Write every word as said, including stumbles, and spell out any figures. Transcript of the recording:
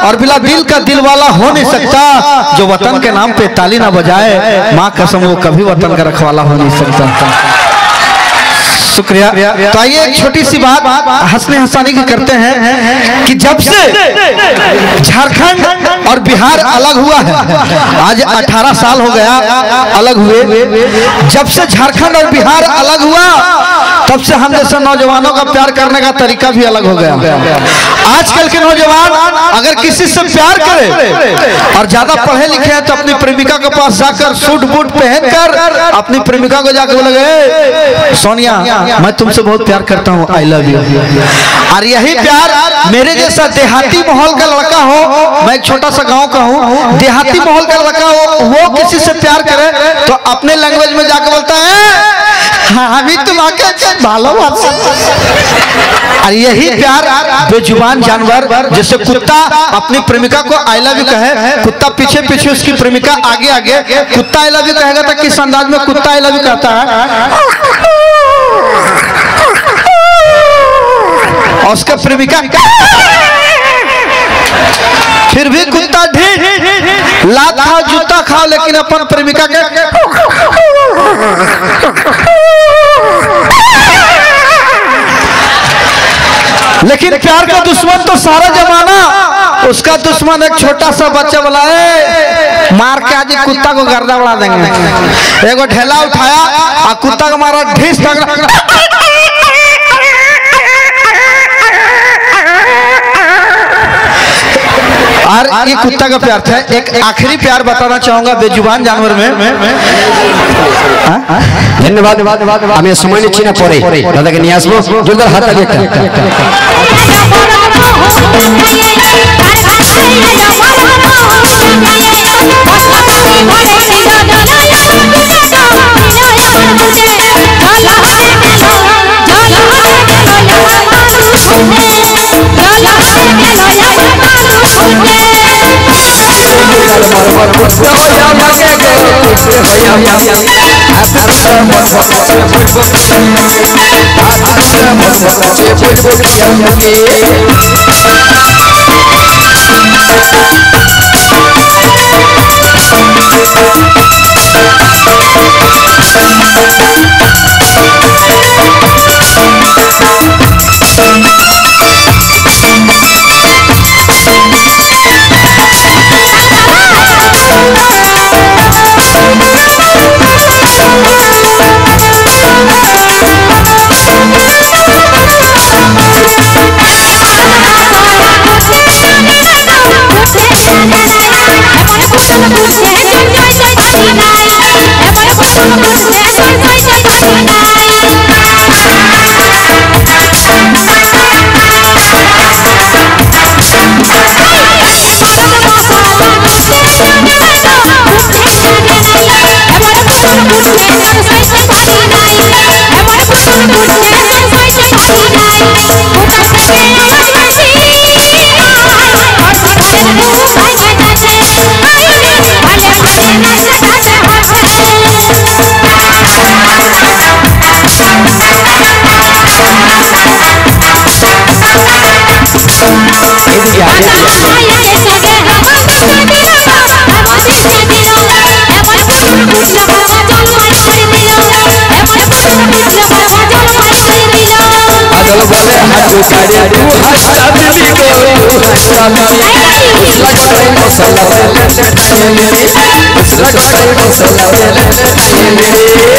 और बिला दिल का दिल वाला हो नहीं सकता जो वतन के नाम पे ताली ना बजाए। माँ कसम वो कभी वतन का रखवाला हो नहीं सकता। शुक्रिया। तो आइए एक छोटी सी बात हंसने हंसाने की करते हैं कि जब से झारखंड और बिहार अलग हुआ है, आज अठारह साल हो गया अलग हुए, जब से झारखंड और बिहार अलग हुआ तब से हम जैसे नौजवानों का प्यार करने का तरीका भी अलग हो गया। आजकल के नौजवान अगर किसी से प्यार करे और ज्यादा पढ़े लिखे हैं तो अपनी प्रेमिका के पास जाकर सूट बूट पहनकर अपनी प्रेमिका को जाकर बोलेंगे सोनिया मैं तुमसे बहुत प्यार करता हूँ, आई लव यू। और यही प्यार मेरे जैसा देहाती माहौल का लड़का हो, मैं एक छोटा सा गांव का हूँ, देहाती माहौल का लड़का हो, वो किसी से प्यार करे तो अपने लैंग्वेज में जाकर बोलता है हम तुम्हारे भालो। और यही प्यार बेजुबान जानवर जैसे कुत्ता अपनी प्रेमिका को आई लव यू कहे, कुत्ता पीछे पीछे उसकी प्रेमिका आगे आगे, कुत्ता आई लव यू कहेगा तो किस अंदाज में कुत्ता आई लव यू कहता है, और उसका प्रेमिका फिर भी कुत्ता ढीठ लात खाओ जूता खाओ लेकिन अपन प्रेमिका के लेकिन प्यार का दुश्मन तो सारा जमाना, उसका दुश्मन एक छोटा सा बच्चा बोला है मार के आज कुत्ता को गर्दा उड़ा देंगे। एगो ढेला उठाया और कुत्ता को मारा ढीस और ये कुत्ता का प्यार था। एक आखिरी प्यार बताना चाहूंगा बेजुबान जानवर में। धन्यवाद धन्यवाद। हमें समय नहीं छीना पड़े दादा के नियास में जोरदार हाथ आगे मसाला